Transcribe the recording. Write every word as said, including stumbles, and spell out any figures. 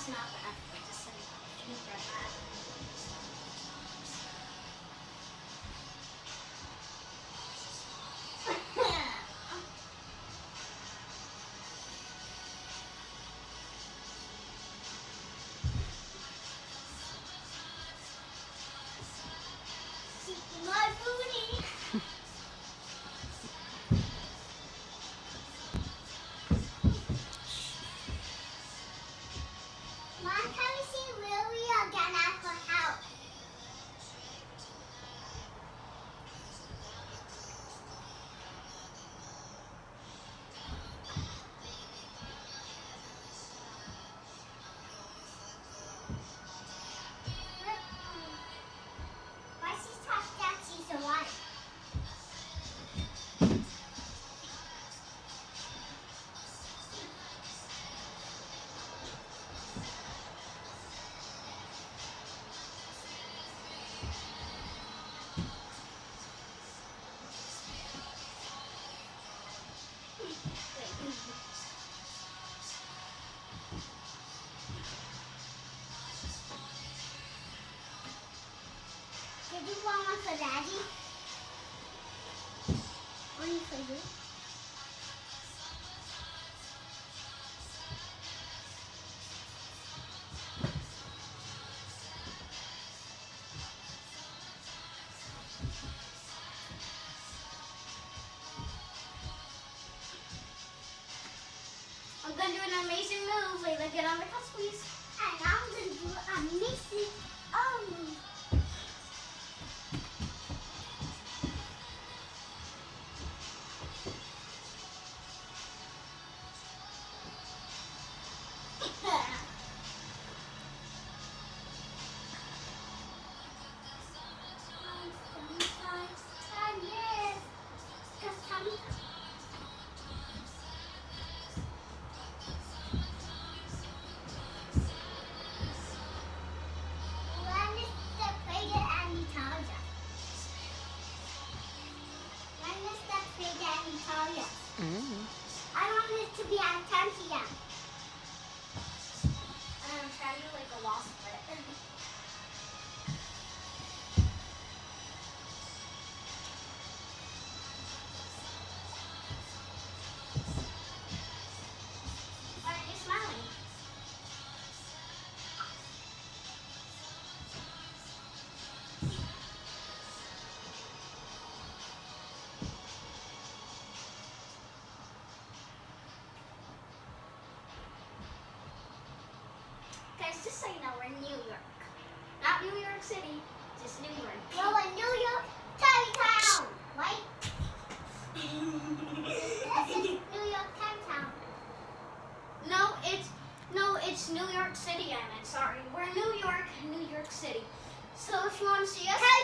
That's not the F word. Just say you read that. My booty. Mom, can we see Lily again at the house? Why she's touched that she's alive? Did you want one for Daddy? One for you? I'm gonna do an amazing move. Layla, get on the couch, please. And I'm going to do a missing only. Mm-hmm. I want it to be at ten p m And I'm trying to do like a wall split. Why aren't you smiling? Guys, just so you know, we're in New York. Not New York City, just New York. Well, in New York, Town, right? This is New York Town. No, it's no, it's New York City. I meant sorry. We're in New York, New York City. So if you want to see us,